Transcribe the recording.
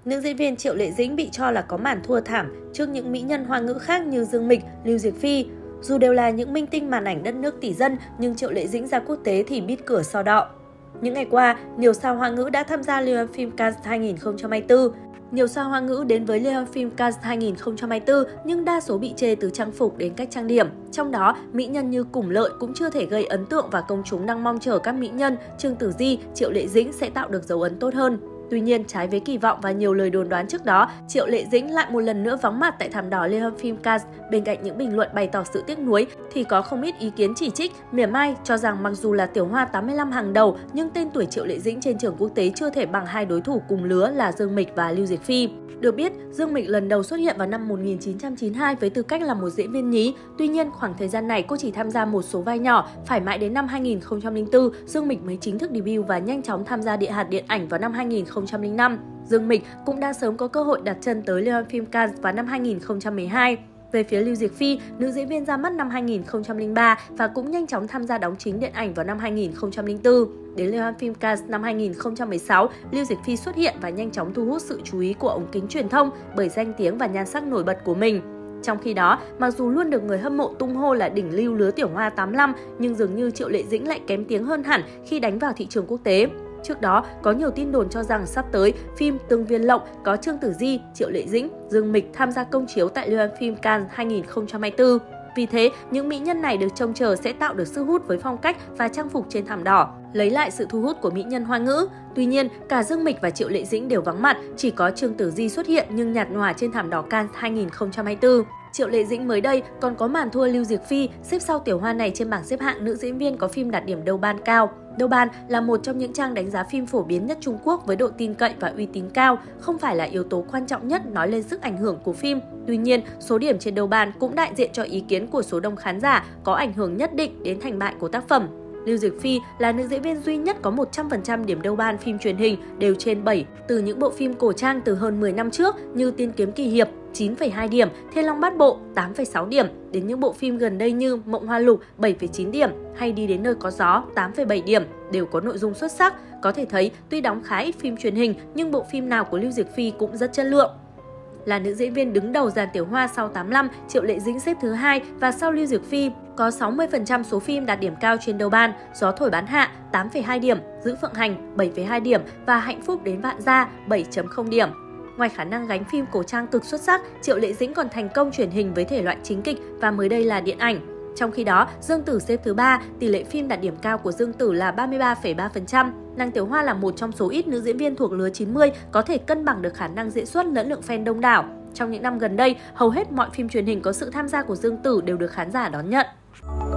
Nữ diễn viên Triệu Lệ Dĩnh bị cho là có màn thua thảm trước những mỹ nhân Hoa ngữ khác như Dương Mịch, Lưu Diệc Phi. Dù đều là những minh tinh màn ảnh đất nước tỷ dân, nhưng Triệu Lệ Dĩnh ra quốc tế thì bít cửa so đọ. Những ngày qua, nhiều sao Hoa ngữ đã tham gia Liên hoan phim Cannes 2024. Nhiều sao Hoa ngữ đến với Liên hoan phim Cannes 2024 nhưng đa số bị chê từ trang phục đến cách trang điểm. Trong đó, mỹ nhân như Củng Lợi cũng chưa thể gây ấn tượng và công chúng đang mong chờ các mỹ nhân Trương Tử Di, Triệu Lệ Dĩnh sẽ tạo được dấu ấn tốt hơn. Tuy nhiên, trái với kỳ vọng và nhiều lời đồn đoán trước đó, Triệu Lệ Dĩnh lại một lần nữa vắng mặt tại thảm đỏ Liên hoan phim Cannes. Bên cạnh những bình luận bày tỏ sự tiếc nuối, thì có không ít ý kiến chỉ trích, mỉa mai cho rằng mặc dù là tiểu hoa 85 hàng đầu, nhưng tên tuổi Triệu Lệ Dĩnh trên trường quốc tế chưa thể bằng hai đối thủ cùng lứa là Dương Mịch và Lưu Diệc Phi. Được biết, Dương Mịch lần đầu xuất hiện vào năm 1992 với tư cách là một diễn viên nhí. Tuy nhiên, khoảng thời gian này cô chỉ tham gia một số vai nhỏ, phải mãi đến năm 2004, Dương Mịch mới chính thức debut và nhanh chóng tham gia Địa hạt điện ảnh vào năm 2005. Dương Mịch cũng đã sớm có cơ hội đặt chân tới Liên hoan phim Cannes vào năm 2012. Về phía Lưu Diệc Phi, nữ diễn viên ra mắt năm 2003 và cũng nhanh chóng tham gia đóng chính điện ảnh vào năm 2004. Đến Liên hoan phim Cannes năm 2016, Lưu Diệc Phi xuất hiện và nhanh chóng thu hút sự chú ý của ống kính truyền thông bởi danh tiếng và nhan sắc nổi bật của mình. Trong khi đó, mặc dù luôn được người hâm mộ tung hô là đỉnh lưu lứa tiểu hoa 85, nhưng dường như Triệu Lệ Dĩnh lại kém tiếng hơn hẳn khi đánh vào thị trường quốc tế. Trước đó, có nhiều tin đồn cho rằng sắp tới, phim Tương Viên Lộng có Trương Tử Di, Triệu Lệ Dĩnh, Dương Mịch tham gia công chiếu tại Liên hoan phim Cannes 2024. Vì thế, những mỹ nhân này được trông chờ sẽ tạo được sức hút với phong cách và trang phục trên thảm đỏ, lấy lại sự thu hút của mỹ nhân Hoa ngữ. Tuy nhiên, cả Dương Mịch và Triệu Lệ Dĩnh đều vắng mặt, chỉ có Trương Tử Di xuất hiện nhưng nhạt nhòa trên thảm đỏ Cannes 2024. Triệu Lệ Dĩnh mới đây còn có màn thua Lưu Diệc Phi, xếp sau tiểu hoa này trên bảng xếp hạng nữ diễn viên có phim đạt điểm đầu ban cao. Đầu ban là một trong những trang đánh giá phim phổ biến nhất Trung Quốc với độ tin cậy và uy tín cao, không phải là yếu tố quan trọng nhất nói lên sức ảnh hưởng của phim. Tuy nhiên, số điểm trên đầu ban cũng đại diện cho ý kiến của số đông khán giả, có ảnh hưởng nhất định đến thành bại của tác phẩm. Lưu Diệc Phi là nữ diễn viên duy nhất có 100% điểm đầu ban phim truyền hình đều trên 7, từ những bộ phim cổ trang từ hơn 10 năm trước như Tiên Kiếm Kỳ Hiệp 9,2 điểm, Thiên Long Bát Bộ 8,6 điểm, đến những bộ phim gần đây như Mộng Hoa Lục 7,9 điểm hay Đi Đến Nơi Có Gió 8,7 điểm, đều có nội dung xuất sắc. Có thể thấy tuy đóng khá ít phim truyền hình nhưng bộ phim nào của Lưu Diệc Phi cũng rất chất lượng. Là nữ diễn viên đứng đầu dàn tiểu hoa sau 85, Triệu Lệ Dĩnh xếp thứ 2 và sau Lưu Diệc Phi có 60% số phim đạt điểm cao trên đầu ban, Gió Thổi Bán Hạ 8,2 điểm, Giữ Phượng Hành 7,2 điểm và Hạnh Phúc Đến Vạn Gia 7,0 điểm. Ngoài khả năng gánh phim cổ trang cực xuất sắc, Triệu Lệ Dĩnh còn thành công truyền hình với thể loại chính kịch và mới đây là điện ảnh. Trong khi đó, Dương Tử xếp thứ 3, tỷ lệ phim đạt điểm cao của Dương Tử là 33,3%. Nàng Tiểu Hoa là một trong số ít nữ diễn viên thuộc lứa 90 có thể cân bằng được khả năng diễn xuất lẫn lượng fan đông đảo. Trong những năm gần đây, hầu hết mọi phim truyền hình có sự tham gia của Dương Tử đều được khán giả đón nhận.